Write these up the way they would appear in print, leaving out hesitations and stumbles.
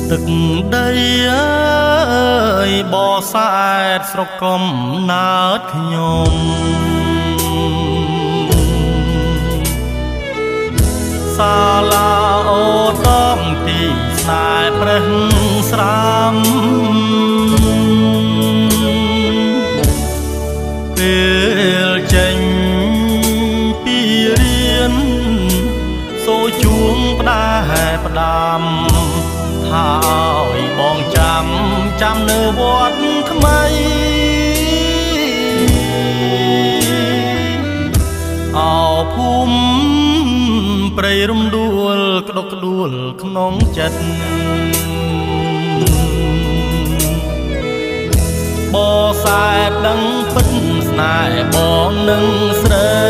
ទឹកដីអើយបោសែតស្រុកកំណើតខ្ញុំសាលាអូតំទីស្នេហ៍ប្រេះស្រាំពេលចេញពីរៀនសូជួងផ្ដាផ្ដាំថាឲ្យបងចាំនៅវត្តថ្មីអោភូមិព្រៃរំដួលក្តុកក្ដួលក្នុងចិត្តបោសែតដឹងពិតស្នេហ៍បងនឹងស្រី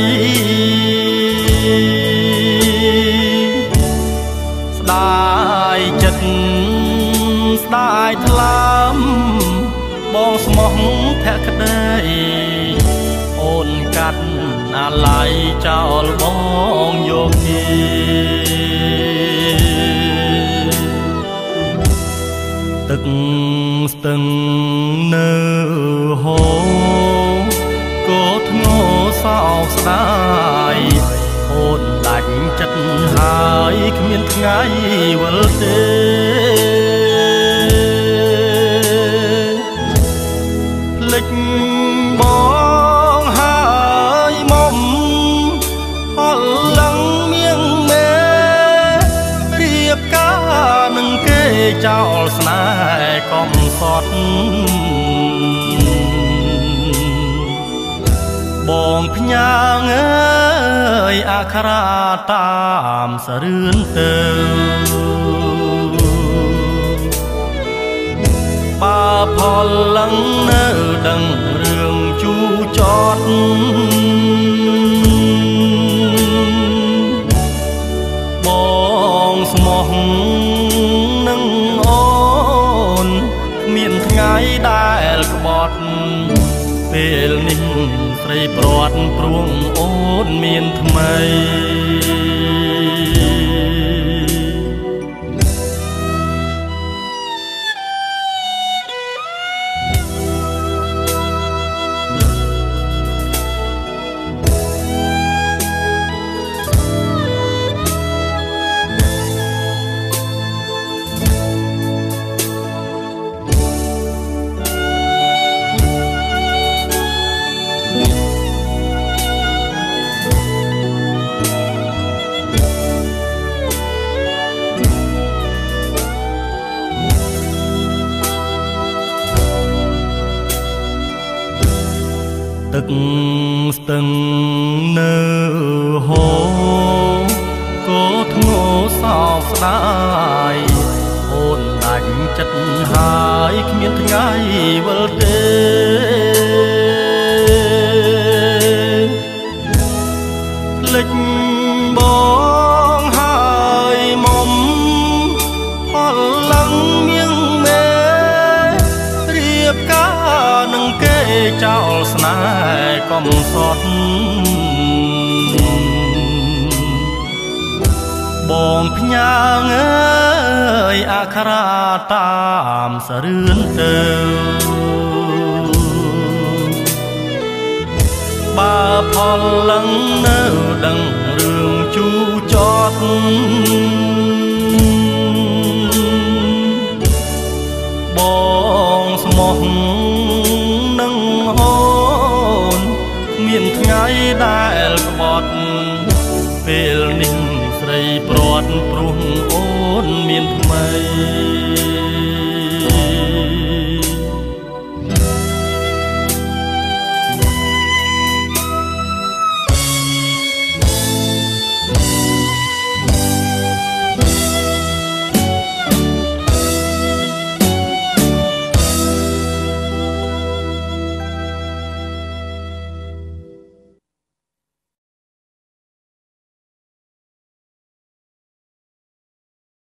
ស្ដាយចិត្តស្ដាយថ្លើមបងស្មោះភក្តីអូនកាត់អាឡ័យចោលបងយកគេទឹកស្ទឹងនៅហូរកោធ្ងោសោកស្ដាយអូនដាច់ចិត្តហើយគ្មានថ្ងៃវិលទេលិចបងហើយមុំអល់ឡឹងមៀងមេរៀបការនឹងគេចោលស្នេហ៍កំសត់បងផ្ញើអើយអាក្រាតាមសរឿនទៅបើផលលឹងនៅដឹងរឿងជូចត់បងស្មោះនឹងអូនគ្មានថ្ងៃដែលក្បត់ពេលនេះស្រីព្រាត់ព្រួងអូនមានថ្មីទឹកស្ទឹងនៅហូរកោធ្ងោសោកស្ដាយអូនដាច់ចិត្តហើយគ្មានថ្ងៃវិលទេលិចបងហើយមុំផលលឹងមៀងមេរៀបការនឹងគេចោលស្នេហ៍កំសត់បងផ្ញើអើយអាក្រាតាមសរឿនទៅបើផលលឹងនៅដឹងរឿងជូចត់បងស្មោះនឹងអូនមានថ្ងៃដែលក្បត់ពេលនេះស្រីព្រាត់ព្រួងអូនមានថ្មី